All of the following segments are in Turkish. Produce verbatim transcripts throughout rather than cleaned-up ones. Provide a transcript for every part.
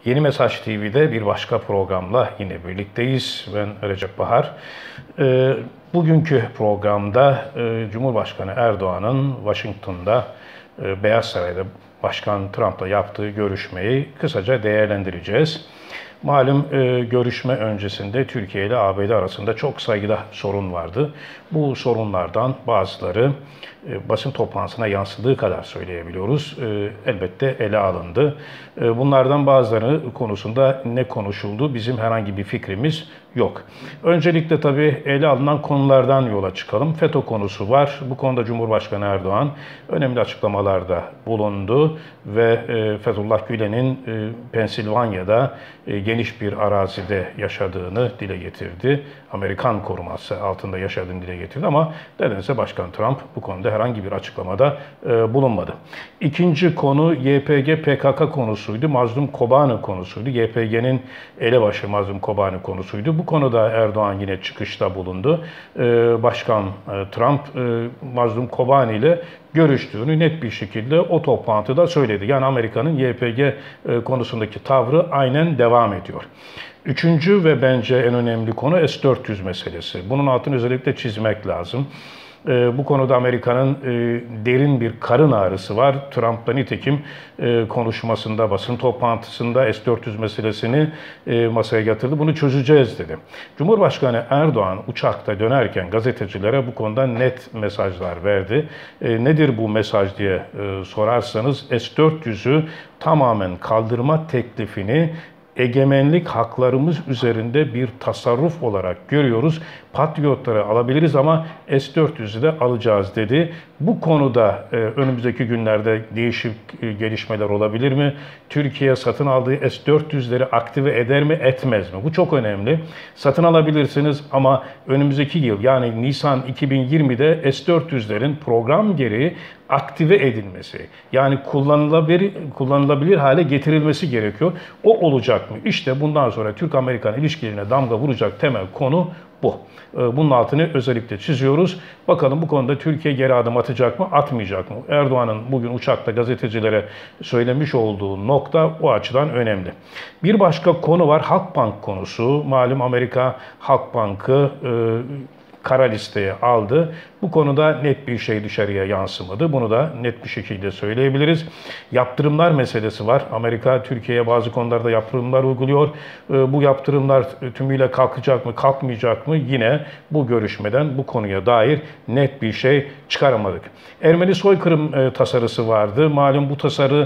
Yeni Mesaj T V'de bir başka programla yine birlikteyiz. Ben Recep Bahar. E, bugünkü programda e, Cumhurbaşkanı Erdoğan'ın Washington'da, e, Beyaz Saray'da Başkan Trump'la yaptığı görüşmeyi kısaca değerlendireceğiz. Malum e, görüşme öncesinde Türkiye ile A B D arasında çok sayıda sorun vardı. Bu sorunlardan bazıları e, basın toplantısına yansıdığı kadar söyleyebiliyoruz. E, elbette ele alındı. E, bunlardan bazıları konusunda ne konuşuldu bizim herhangi bir fikrimiz yok. Öncelikle tabii ele alınan konulardan yola çıkalım. FETÖ konusu var. Bu konuda Cumhurbaşkanı Erdoğan önemli açıklamalarda bulundu ve e, Fethullah Gülen'in e, Pensilvanya'da e, geniş bir arazide yaşadığını dile getirdi. Amerikan koruması altında yaşadığını dile getirdi ama nedense Başkan Trump bu konuda herhangi bir açıklamada e, bulunmadı. İkinci konu Y P G P K K konusuydu. Mazlum Kobani konusuydu. Y P G'nin elebaşı Mazlum Kobani konusuydu. Bu konuda Erdoğan yine çıkışta bulundu. E, Başkan e, Trump e, Mazlum Kobani ile görüştüğünü net bir şekilde o toplantıda söyledi. Yani Amerika'nın Y P G e, konusundaki tavrı aynen devam ediyor. Üçüncü ve bence en önemli konu S dört yüz meselesi. Bunun altını özellikle çizmek lazım. E, bu konuda Amerika'nın e, derin bir karın ağrısı var. Trump'la nitekim e, konuşmasında, basın toplantısında S dört yüz meselesini e, masaya yatırdı. Bunu çözeceğiz dedi. Cumhurbaşkanı Erdoğan uçakta dönerken gazetecilere bu konuda net mesajlar verdi. E, nedir bu mesaj diye e, sorarsanız S dört yüzü tamamen kaldırma teklifini egemenlik haklarımız üzerinde bir tasarruf olarak görüyoruz. Patriotları alabiliriz ama S dört yüzü de alacağız dedi. Bu konuda e, önümüzdeki günlerde değişik e, gelişmeler olabilir mi? Türkiye satın aldığı S dört yüzleri aktive eder mi, etmez mi? Bu çok önemli. Satın alabilirsiniz ama önümüzdeki yıl yani Nisan iki bin yirmide S dört yüzlerin program gereği aktive edilmesi, yani kullanılabilir, kullanılabilir hale getirilmesi gerekiyor. O olacak mı? İşte bundan sonra Türk-Amerikan ilişkilerine damga vuracak temel konu bu. Bunun altını özellikle çiziyoruz. Bakalım bu konuda Türkiye geri adım atacak mı, atmayacak mı? Erdoğan'ın bugün uçakta gazetecilere söylemiş olduğu nokta o açıdan önemli. Bir başka konu var, Halkbank konusu. Malum Amerika Halkbank'ı e, kara listeye aldı. Bu konuda net bir şey dışarıya yansımadı. Bunu da net bir şekilde söyleyebiliriz. Yaptırımlar meselesi var. Amerika Türkiye'ye bazı konularda yaptırımlar uyguluyor. Bu yaptırımlar tümüyle kalkacak mı, kalkmayacak mı? Yine bu görüşmeden bu konuya dair net bir şey çıkaramadık. Ermeni soykırım tasarısı vardı. Malum bu tasarı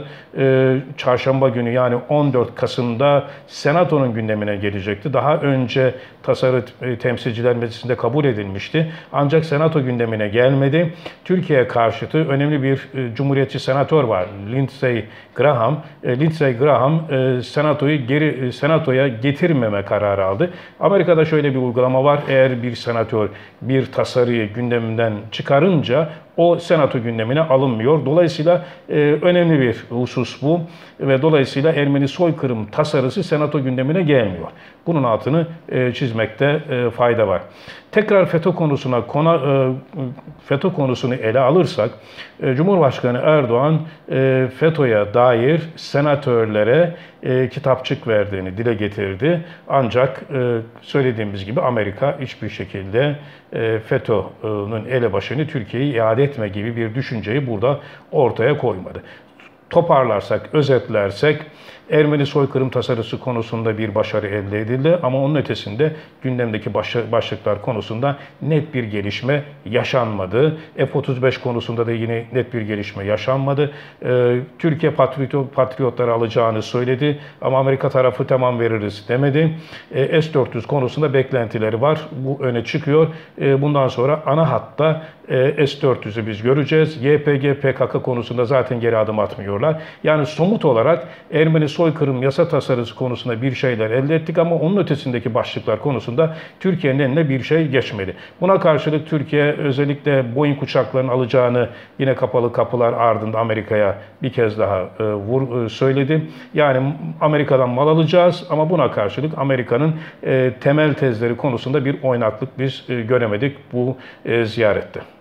çarşamba günü yani on dört Kasım'da Senato'nun gündemine gelecekti. Daha önce tasarı Temsilciler Meclisi'nde kabul edilmişti. Ancak Senato gündemine gelmedi. Türkiye karşıtı önemli bir e, Cumhuriyetçi senatör var. Lindsey Graham. E, Lindsey Graham e, Senato'yu geri e, Senato'ya getirmeme kararı aldı. Amerika'da şöyle bir uygulama var. Eğer bir senatör bir tasarıyı gündeminden çıkarınca o Senato gündemine alınmıyor. Dolayısıyla e, önemli bir husus bu ve dolayısıyla Ermeni soykırım tasarısı Senato gündemine gelmiyor. Bunun altını e, çizmekte e, fayda var. Tekrar FETÖ konusuna kona, e, FETÖ konusunu ele alırsak, e, Cumhurbaşkanı Erdoğan e, FETÖ'ye dair senatörlere e, kitapçık verdiğini dile getirdi. Ancak e, söylediğimiz gibi Amerika hiçbir şekilde e, FETÖ'nün elebaşını Türkiye'ye iade etme gibi bir düşünceyi burada ortaya koymadı. Toparlarsak, özetlersek, Ermeni soykırım tasarısı konusunda bir başarı elde edildi ama onun ötesinde gündemdeki başlıklar konusunda net bir gelişme yaşanmadı. F otuz beş konusunda da yine net bir gelişme yaşanmadı. Ee, Türkiye patriotları alacağını söyledi ama Amerika tarafı tamam veririz demedi. Ee, S dört yüz konusunda beklentileri var. Bu öne çıkıyor. Ee, bundan sonra ana hatta e, S dört yüzü biz göreceğiz. Y P G P K K konusunda zaten geri adım atmıyorlar. Yani somut olarak Ermeni soykırım yasa tasarısı konusunda bir şeyler elde ettik ama onun ötesindeki başlıklar konusunda Türkiye'nin eline bir şey geçmedi. Buna karşılık Türkiye özellikle Boeing uçaklarının alacağını yine kapalı kapılar ardında Amerika'ya bir kez daha e, vur, e, söyledi. Yani Amerika'dan mal alacağız ama buna karşılık Amerika'nın e, temel tezleri konusunda bir oynaklık biz e, göremedik bu e, ziyarette.